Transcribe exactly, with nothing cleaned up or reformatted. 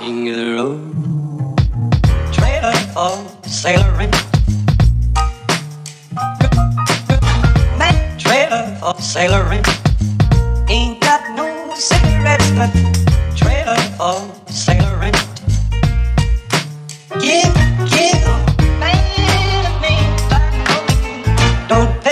king of the road. Trailer for sailoring. Man, trailer for sailoring. Ain't got no cigarettes, but trailer for sailoring. Give, give, man, me, don't